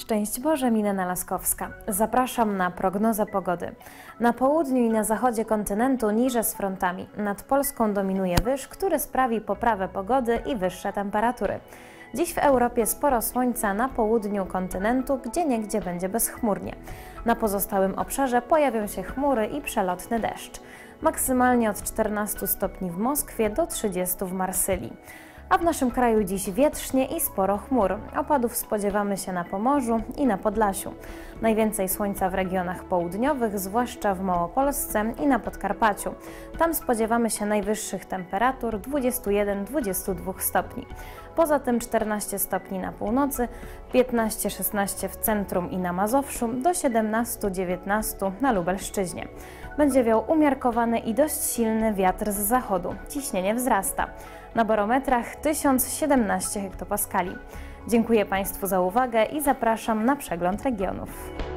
Szczęść Boże, Milena Laskowska. Zapraszam na prognozę pogody. Na południu i na zachodzie kontynentu niże z frontami. Nad Polską dominuje wyż, który sprawi poprawę pogody i wyższe temperatury. Dziś w Europie sporo słońca na południu kontynentu, gdzieniegdzie będzie bezchmurnie. Na pozostałym obszarze pojawią się chmury i przelotny deszcz. Maksymalnie od 14 stopni w Moskwie do 30 w Marsylii. A w naszym kraju dziś wietrznie i sporo chmur. Opadów spodziewamy się na Pomorzu i na Podlasiu. Najwięcej słońca w regionach południowych, zwłaszcza w Małopolsce i na Podkarpaciu. Tam spodziewamy się najwyższych temperatur 21-22 stopni. Poza tym 14 stopni na północy, 15-16 w centrum i na Mazowszu, do 17-19 na Lubelszczyźnie. Będzie wiał umiarkowany i dość silny wiatr z zachodu. Ciśnienie wzrasta. Na barometrach 1017 hektopaskali. Dziękuję Państwu za uwagę i zapraszam na przegląd regionów.